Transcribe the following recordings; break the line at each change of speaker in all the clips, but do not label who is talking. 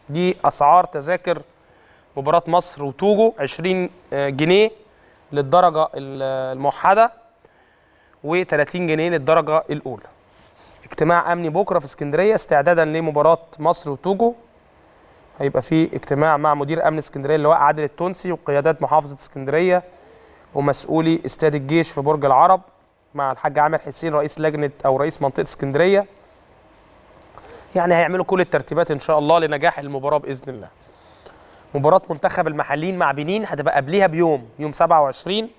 دي اسعار تذاكر مباراه مصر وتوجو، 20 جنيه للدرجه الموحده و30 جنيه للدرجه الاولى. اجتماع امني بكره في اسكندريه استعدادا لمباراه مصر وتوجو. هيبقى في اجتماع مع مدير امن اسكندريه اللواء عادل التونسي وقيادات محافظه اسكندريه ومسؤولي استاد الجيش في برج العرب مع الحاج عامر حسين رئيس لجنه او رئيس منطقه اسكندريه. يعني هيعملوا كل الترتيبات ان شاء الله لنجاح المباراه باذن الله. مباراه منتخب المحليين مع بنين هتبقى قبلها بيوم، يوم 27،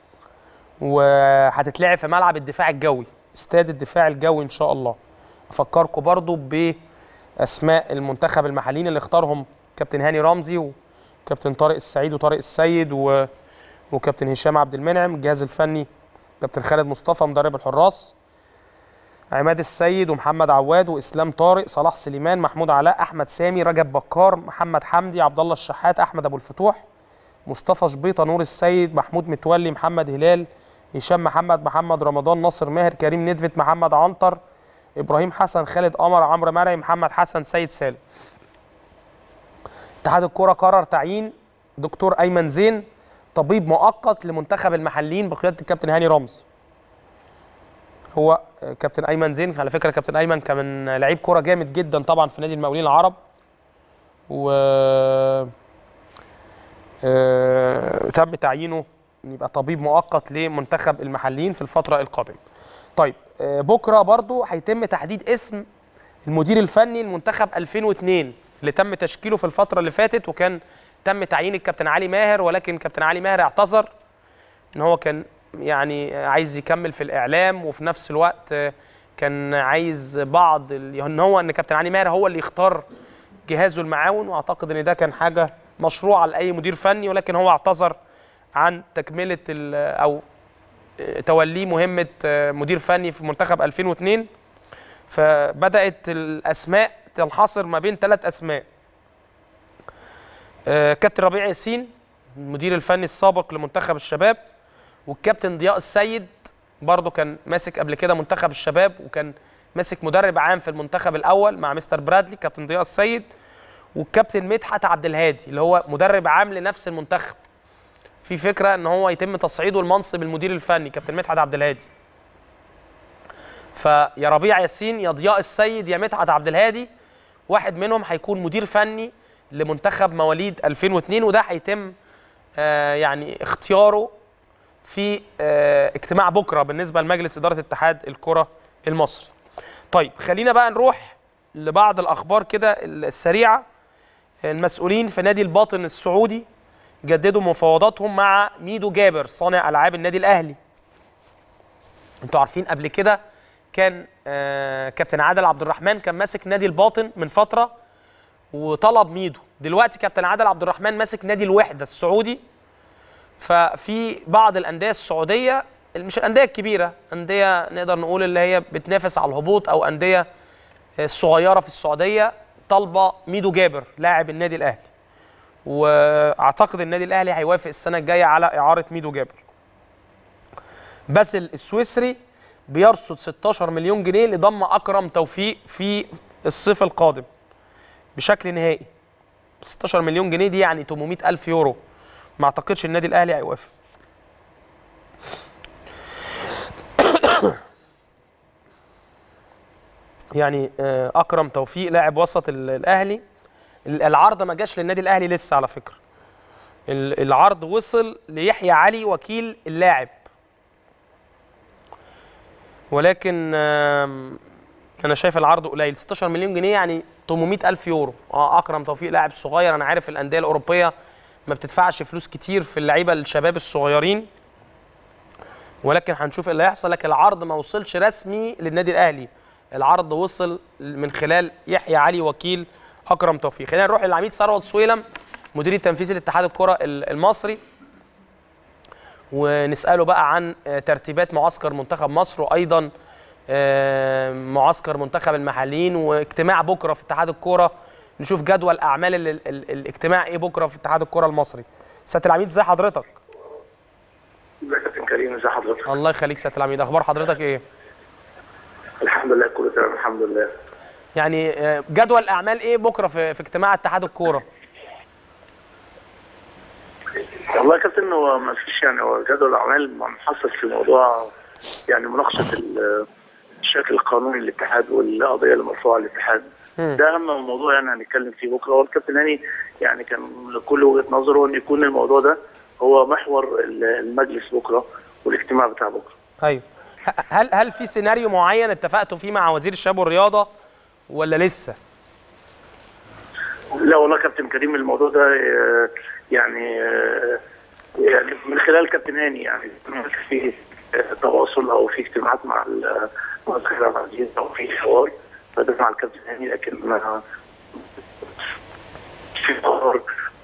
وهتتلعب في ملعب الدفاع الجوي، استاد الدفاع الجوي ان شاء الله. افكركم برضو باسماء المنتخب المحليين اللي اختارهم كابتن هاني رمزي وكابتن طارق السعيد وطارق السيد وكابتن هشام عبد المنعم. الجهاز الفني كابتن خالد مصطفى مدرب الحراس، عماد السيد ومحمد عواد واسلام طارق، صلاح سليمان، محمود علاء، احمد سامي، رجب بكار، محمد حمدي، عبد الله الشحات، احمد ابو الفتوح، مصطفى شبيطه، نور السيد، محمود متولي، محمد هلال، هشام محمد، محمد رمضان، ناصر ماهر، كريم ندفت، محمد عنتر، ابراهيم حسن، خالد قمر، عمرو مرعي، محمد حسن، سيد سالم. اتحاد الكره قرر تعيين دكتور ايمن زين طبيب مؤقت لمنتخب المحليين بقياده الكابتن هاني رمزي. هو كابتن ايمن زين على فكره كابتن ايمن كان لعيب كوره جامد جدا طبعا في نادي المقاولين العرب، و تم تعيينه يبقى طبيب مؤقت لمنتخب المحليين في الفتره القادمه. طيب بكره برضو هيتم تحديد اسم المدير الفني لمنتخب 2002 اللي تم تشكيله في الفتره اللي فاتت، وكان تم تعيين الكابتن علي ماهر، ولكن كابتن علي ماهر اعتذر ان هو كان يعني عايز يكمل في الاعلام، وفي نفس الوقت كان عايز بعض ان كابتن علي ماهر هو اللي يختار جهازه المعاون، واعتقد ان ده كان حاجه مشروعه لاي مدير فني، ولكن هو اعتذر عن تكمله او توليه مهمه مدير فني في منتخب 2002. فبدات الاسماء تنحصر ما بين 3 اسماء: كابتن ربيع ياسين المدير الفني السابق لمنتخب الشباب، والكابتن ضياء السيد برضه كان ماسك قبل كده منتخب الشباب وكان ماسك مدرب عام في المنتخب الاول مع مستر برادلي، كابتن ضياء السيد، والكابتن مدحت عبد الهادي اللي هو مدرب عام لنفس المنتخب. في فكره ان هو يتم تصعيده لمنصب المدير الفني كابتن مدحت عبد الهادي. فيا ربيع ياسين يا ضياء السيد يا مدحت عبد الهادي، واحد منهم هيكون مدير فني لمنتخب مواليد 2002، وده هيتم يعني اختياره في اجتماع بكره بالنسبه لمجلس اداره اتحاد الكره المصري. طيب خلينا بقى نروح لبعض الاخبار كده السريعه. المسؤولين في نادي الباطن السعودي جددوا مفاوضاتهم مع ميدو جابر صانع العاب النادي الاهلي. انتوا عارفين قبل كده كان كابتن عادل عبد الرحمن كان ماسك نادي الباطن من فتره وطلب ميدو. دلوقتي كابتن عادل عبد الرحمن ماسك نادي الوحده السعودي. ففي بعض الانديه السعوديه، مش الانديه الكبيره، انديه نقدر نقول اللي هي بتنافس على الهبوط او انديه الصغيره في السعوديه، طالبه ميدو جابر لاعب النادي الاهلي، واعتقد النادي الاهلي هيوافق السنه الجايه على اعاره ميدو جابر. باسل السويسري بيرصد 16 مليون جنيه لضم اكرم توفيق في الصيف القادم بشكل نهائي. 16 مليون جنيه دي يعني 800 ألف يورو، ما اعتقدش النادي الاهلي هيوافق. يعني اكرم توفيق لاعب وسط الاهلي، العرض ما جاش للنادي الاهلي لسه على فكره. العرض وصل ليحيى علي وكيل اللاعب، ولكن انا شايف العرض قليل. 16 مليون جنيه يعني 800 ألف يورو. اكرم توفيق لاعب صغير، انا عارف الانديه الاوروبيه ما بتدفعش فلوس كتير في اللعيبه الشباب الصغيرين، ولكن هنشوف اللي هيحصل. لكن العرض ما وصلش رسمي للنادي الاهلي، العرض وصل من خلال يحيى علي وكيل اكرم توفيق. خلينا نروح للعميد ثروت سويلم مدير التنفيذي لاتحاد الكره المصري ونساله بقى عن ترتيبات معسكر منتخب مصر، وايضا معسكر منتخب المحليين، واجتماع بكره في اتحاد الكره نشوف جدول اعمال الاجتماع ايه بكره في اتحاد الكره المصري. سياده العميد ازي حضرتك؟
ازيك يا كابتن كريم؟ ازي حضرتك؟
الله يخليك سياده العميد، اخبار حضرتك ايه؟
الحمد لله كله تمام الحمد لله.
يعني جدول الاعمال ايه بكره في اجتماع اتحاد الكوره؟
والله يا كابتن هو ما فيش، يعني هو جدول الاعمال محصل في موضوع يعني مناقشه الشكل القانوني للاتحاد والقضيه اللي مرفوعه على الاتحاد. ده اهم موضوع يعني هنتكلم فيه بكره. هو الكابتن هاني يعني كان لكل وجهه نظره ان يكون الموضوع ده هو محور المجلس بكره والاجتماع بتاع بكره.
ايوه. هل في سيناريو معين اتفقتوا فيه مع وزير الشباب والرياضه ولا لسه؟
لا والله كابتن كريم الموضوع ده يعني من خلال كابتن هاني يعني في تواصل او في اجتماعات مع الخير العزيز او في حوار فده مع الكابتن هاني، لكن في قرار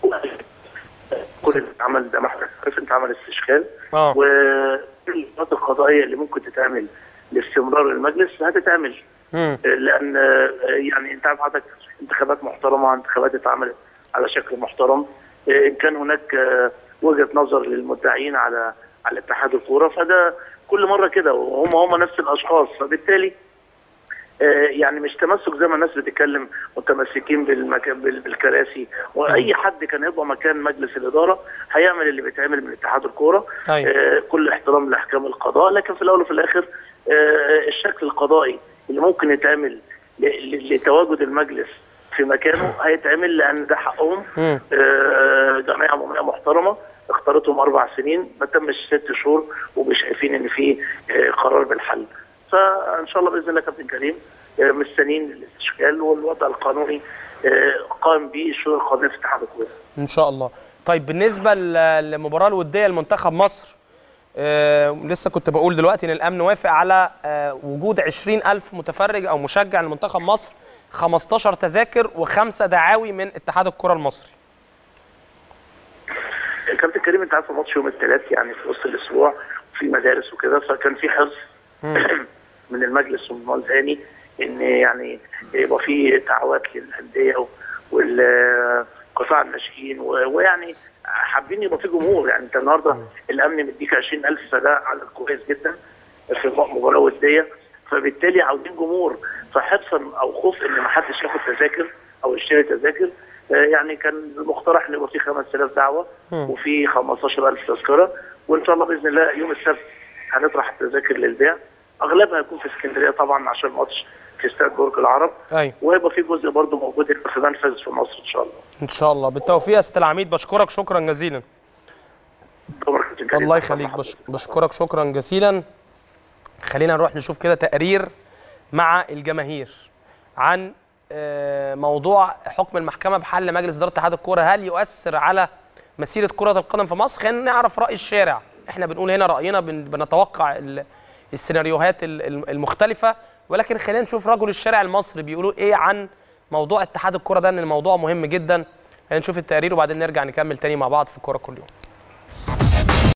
كل اللي اتعمل ده محور انت عمل استشكال والإجراءات القضائيه اللي ممكن تتعمل لاستمرار المجلس هتتعمل. لان يعني انت عارف حضرتك انتخابات محترمه، انتخابات اتعملت على شكل محترم، ان كان هناك وجهه نظر للمدعين على اتحاد الكوره فده كل مره كده وهم نفس الاشخاص، فبالتالي يعني مش تمسك زي ما الناس بتتكلم متمسكين بالكراسي، واي حد كان يبقى مكان مجلس الاداره هيعمل اللي بيتعمل من اتحاد الكوره. كل احترام لاحكام القضاء، لكن في الاول وفي الاخر الشكل القضائي اللي ممكن يتعمل لتواجد المجلس في مكانه هيتعمل، لان ده حقهم. جمعيه عموميه محترمه اختارتهم 4 سنين ما تمش 6 شهور ومش شايفين ان في قرار بالحل. فان شاء الله باذن الله كابتن كريم مستنيين الاستشكال والوضع القانوني قائم به الشؤون القانونيه في اتحاد الكوره
ان شاء الله. طيب بالنسبه للمباراه الوديه لمنتخب مصر، لسه كنت بقول دلوقتي ان الامن وافق على وجود 20,000 متفرج او مشجع لمنتخب مصر، 15 تذاكر و5 دعاوي من اتحاد الكره المصري.
كابتن كريم انت عارف ماتش يوم الثلاث يعني في وسط الاسبوع في مدارس وكده، فكان في حرص من المجلس ومن الثاني ان يعني يبقى في دعوات للانديه والقطاع الناشئين ويعني حابين يبقى في جمهور. يعني انت النهارده الامن مديك 20,000 فده عدد كويس جدا في مباراه وديه، فبالتالي عاوزين جمهور. فحرصا او خوف ان ما حدش ياخد تذاكر او يشتري تذاكر يعني كان المقترح ان يبقى في 5,000 دعوه وفي 15,000 تذكره، وان شاء الله باذن الله يوم السبت هنطرح التذاكر للبيع. اغلبها هيكون في اسكندريه طبعا عشان ماتش في استاد برج العرب. وهيبقى في جزء برضه موجود في منفذ في مصر ان شاء الله.
ان شاء الله بالتوفيق يا سياده العميد، بشكرك شكرا جزيلا. الله يخليك، بشكرك شكرا جزيلا. خلينا نروح نشوف كده تقرير مع الجماهير عن موضوع حكم المحكمه بحل مجلس اداره اتحاد الكوره، هل يؤثر على مسيره كره القدم في مصر؟ خلينا نعرف راي الشارع. احنا بنقول هنا راينا، بنتوقع السيناريوهات المختلفه، ولكن خلينا نشوف رجل الشارع المصري بيقولوا ايه عن موضوع اتحاد الكوره ده، ان الموضوع مهم جدا. خلينا نشوف التقرير وبعدين نرجع نكمل تاني مع بعض في الكوره كل يوم.